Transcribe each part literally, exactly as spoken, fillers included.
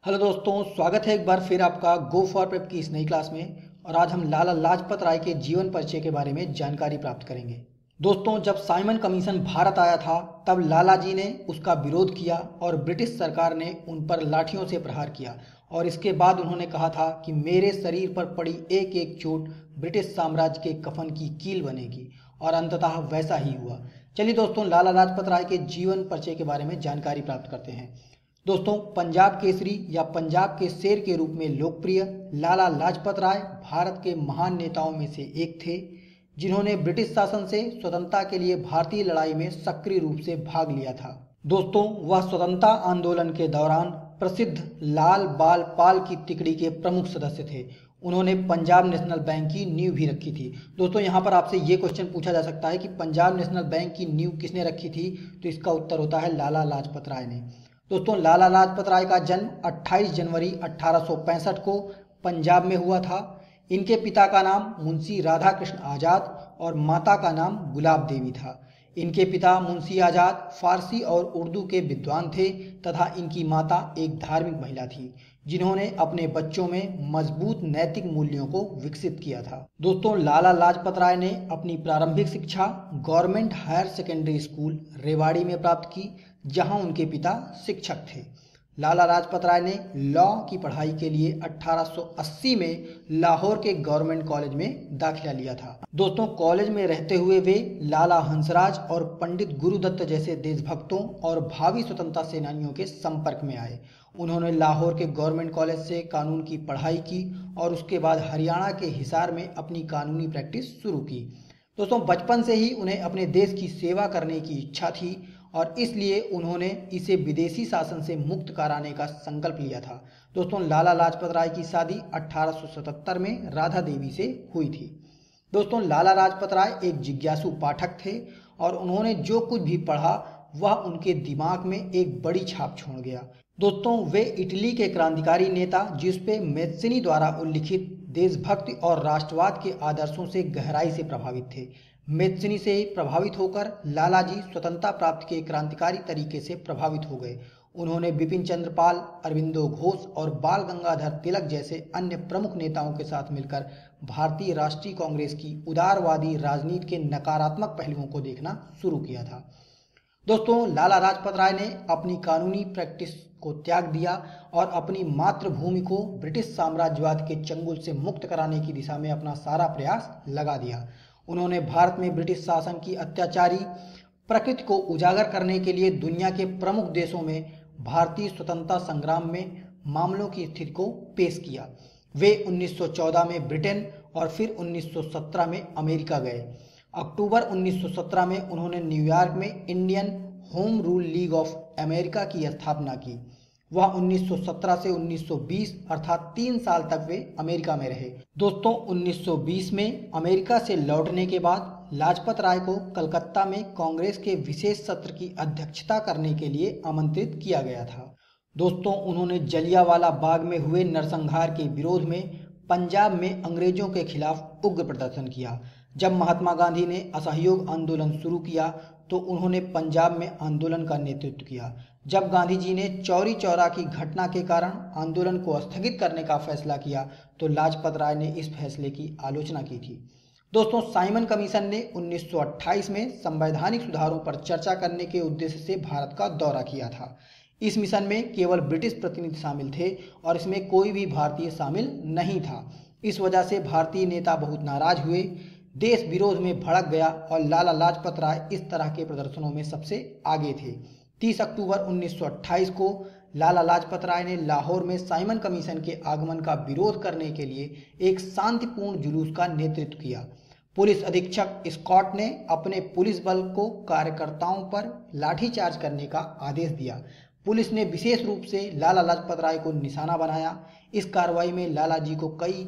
Hello दोस्तों, स्वागत है एक बार फिर आपका गो फॉर प्रेप की इस नई क्लास में। और आज हम लाला लाजपत राय के जीवन परिचय के बारे में जानकारी प्राप्त करेंगे। दोस्तों, जब साइमन कमीशन भारत आया था तब लाला जी ने उसका विरोध किया और ब्रिटिश सरकार ने उन पर लाठियों से प्रहार किया। और इसके बाद उन्होंने कहा था कि मेरे शरीर पर पड़ी एक एक चोट ब्रिटिश साम्राज्य के कफन की कील बनेगी, और अंततः वैसा ही हुआ। चलिए दोस्तों, लाला लाजपत राय के जीवन परिचय के बारे में जानकारी प्राप्त करते हैं। दोस्तों, पंजाब केसरी या पंजाब के शेर के रूप में लोकप्रिय लाला लाजपत राय भारत के महान नेताओं में से एक थे, जिन्होंने ब्रिटिश शासन से स्वतंत्रता के लिए भारतीय लड़ाई में सक्रिय रूप से भाग लिया था। दोस्तों, वह स्वतंत्रता आंदोलन के दौरान प्रसिद्ध लाल बाल पाल की तिकड़ी के प्रमुख सदस्य थे। उन्होंने पंजाब नेशनल बैंक की नींव भी रखी थी। दोस्तों, यहाँ पर आपसे ये क्वेश्चन पूछा जा सकता है कि पंजाब नेशनल बैंक की नींव किसने रखी थी, तो इसका उत्तर होता है लाला लाजपत राय ने। दोस्तों, लाला लाजपत राय का जन्म अट्ठाईस जनवरी अठारह सौ पैंसठ को पंजाब में हुआ था। इनके पिता का नाम मुंशी राधा कृष्ण आज़ाद और माता का नाम गुलाब देवी था। इनके पिता मुंशी आज़ाद फारसी और उर्दू के विद्वान थे तथा इनकी माता एक धार्मिक महिला थी, जिन्होंने अपने बच्चों में मजबूत नैतिक मूल्यों को विकसित किया था। दोस्तों, लाला लाजपत राय ने अपनी प्रारंभिक शिक्षा government higher secondary school Rewari में प्राप्त की, जहां उनके पिता शिक्षक थे। लाला लाजपत राय ने लॉ की पढ़ाई के लिए अठारह सौ अस्सी में लाहौर के गवर्नमेंट कॉलेज में दाखिला लिया था। दोस्तों, कॉलेज में रहते हुए वे लाला हंसराज और पंडित गुरुदत्त जैसे देशभक्तों और भावी स्वतंत्रता सेनानियों के संपर्क में आए। उन्होंने लाहौर के गवर्नमेंट कॉलेज से कानून की पढ़ाई की और उसके बाद हरियाणा के हिसार में अपनी कानूनी प्रैक्टिस शुरू की। दोस्तों, बचपन से ही उन्हें अपने देश की सेवा करने की इच्छा थी और इसलिए उन्होंने इसे विदेशी शासन से मुक्त कराने का संकल्प लिया था। दोस्तों, लाला लाजपत राय की शादी अठारह सौ सतहत्तर में राधा देवी से हुई थी। दोस्तों, लाला लाजपत राय एक जिज्ञासु पाठक थे और उन्होंने जो कुछ भी पढ़ा वह उनके दिमाग में एक बड़ी छाप छोड़ गया। दोस्तों, वे इटली के क्रांतिकारी नेता जिसपे मैत्सिनी द्वारा उल्लिखित देशभक्ति और राष्ट्रवाद के आदर्शों से गहराई से प्रभावित थे। मैत्सिनी से प्रभावित होकर लाला जी स्वतंत्रता प्राप्ति के क्रांतिकारी तरीके से प्रभावित हो गए। उन्होंने बिपिन चंद्र पाल, अरविंदो घोष और बाल गंगाधर तिलक जैसे अन्य प्रमुख नेताओं के साथ मिलकर भारतीय राष्ट्रीय कांग्रेस की उदारवादी राजनीति के नकारात्मक पहलुओं को देखना शुरू किया था। दोस्तों, लाला लाजपत राय ने अपनी कानूनी प्रैक्टिस को त्याग दिया और अपनी मातृभूमि को ब्रिटिश साम्राज्यवाद के चंगुल से मुक्त कराने की दिशा में अपना सारा प्रयास लगा दिया। उन्होंने भारत में ब्रिटिश शासन की अत्याचारी प्रकृति को उजागर करने के लिए दुनिया के प्रमुख देशों में भारतीय स्वतंत्रता संग्राम में मामलों की स्थिति को पेश किया। वे उन्नीस सौ चौदह में ब्रिटेन और फिर उन्नीस सौ सत्रह में अमेरिका गए। अक्टूबर उन्नीस सौ सत्रह में उन्होंने न्यूयॉर्क में Indian home rule league of America की स्थापना की। वह उन्नीस सौ सत्रह से उन्नीस सौ बीस अर्थात तीन साल तक वे अमेरिका में रहे। दोस्तों, उन्नीस सौ बीस में अमेरिका से लौटने के बाद लाजपत राय को कलकत्ता में कांग्रेस के विशेष सत्र की अध्यक्षता करने के लिए आमंत्रित किया गया था। दोस्तों, उन्होंने जलियांवाला बाग में हुए नरसंहार के विरोध में पंजाब में अंग्रेजों के खिलाफ उग्र प्रदर्शन किया। जब महात्मा गांधी ने असहयोग आंदोलन शुरू किया तो उन्होंने पंजाब में आंदोलन का नेतृत्व किया। जब गांधी जी ने चौरी चौरा की घटना के कारण आंदोलन को स्थगित करने का फैसला किया तो लाजपत राय ने इस फैसले की आलोचना की थी। दोस्तों, साइमन कमीशन ने उन्नीस सौ अट्ठाईस में संवैधानिक सुधारों पर चर्चा करने के उद्देश्य से भारत का दौरा किया था। इस मिशन में केवल ब्रिटिश प्रतिनिधि शामिल थे और इसमें कोई भी भारतीय शामिल नहीं था। इस वजह से भारतीय नेता बहुत नाराज हुए, देश विरोध में भड़क गया और लाला लाजपत राय इस तरह के प्रदर्शनों में सबसे आगे थे। तीस अक्टूबर उन्नीस सौ अट्ठाईस को लाला लाजपत राय ने लाहौर में साइमन कमीशन के आगमन का विरोध करने के लिए एक शांतिपूर्ण जुलूस का नेतृत्व किया। पुलिस अधीक्षक स्कॉट ने अपने पुलिस बल को कार्यकर्ताओं पर लाठीचार्ज करने का आदेश दिया। पुलिस ने विशेष रूप से लाला लाजपत राय को निशाना बनाया। इस कार्रवाई में लाला जी को कई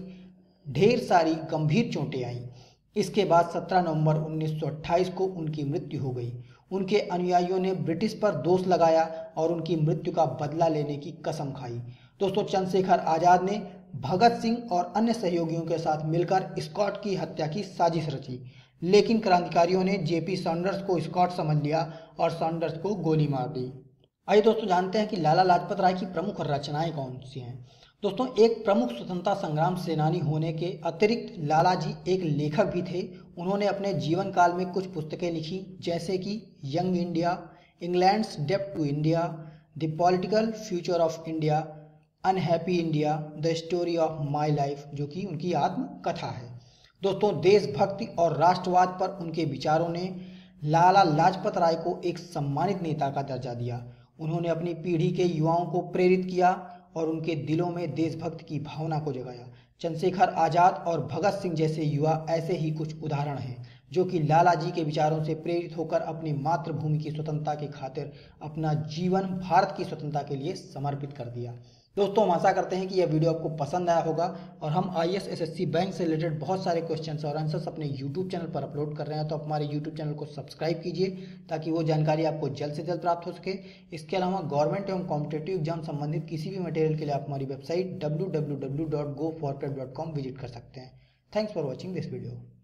ढेर सारी गंभीर चोटें आईं। इसके बाद सत्रह नवंबर उन्नीस सौ अट्ठाईस को उनकी मृत्यु हो गई। उनके अनुयायियों ने ब्रिटिश पर दोष लगाया और उनकी मृत्यु का बदला लेने की कसम खाई। दोस्तों, चंद्रशेखर आज़ाद ने भगत सिंह और अन्य सहयोगियों के साथ मिलकर स्कॉट की हत्या की साजिश रची, लेकिन क्रांतिकारियों ने जेपी सॉन्डर्स को स्कॉट समझ लिया और सॉन्डर्स को गोली मार दी। आइए दोस्तों जानते हैं कि लाला लाजपत राय की प्रमुख रचनाएं कौन सी हैं। दोस्तों, एक प्रमुख स्वतंत्रता संग्राम सेनानी होने के अतिरिक्त लाला जी एक लेखक भी थे। उन्होंने अपने जीवन काल में कुछ पुस्तकें लिखी, जैसे कि यंग इंडिया, इंग्लैंड्स डेप्ट to India, the political future of India, unhappy India, the story of my life, जो कि उनकी आत्मकथा है। दोस्तों, देशभक्ति और राष्ट्रवाद पर उनके विचारों ने लाला लाजपत राय को एक सम्मानित नेता का दर्जा दिया। उन्होंने अपनी पीढ़ी के युवाओं को प्रेरित किया और उनके दिलों में देशभक्ति की भावना को जगाया। चंद्रशेखर आज़ाद और भगत सिंह जैसे युवा ऐसे ही कुछ उदाहरण हैं जो कि लाला जी के विचारों से प्रेरित होकर अपनी मातृभूमि की स्वतंत्रता की खातिर अपना जीवन भारत की स्वतंत्रता के लिए समर्पित कर दिया। दोस्तों, हम आशा करते हैं कि यह वीडियो आपको पसंद आया होगा और हम I A S, S S C, bank से रिलेटेड बहुत सारे क्वेश्चंस और आंसर्स अपने यूट्यूब चैनल पर अपलोड कर रहे हैं। तो आप हमारे यूट्यूब चैनल को सब्सक्राइब कीजिए ताकि वो जानकारी आपको जल्द से जल्द प्राप्त हो सके। इसके अलावा गवर्नमेंट एवं कॉम्पिटेटिव एग्जाम संबंधित किसी भी मटेरियल के लिए आप हमारी website W W W dot go for prep dot com visit कर सकते हैं। Thanks for watching this video.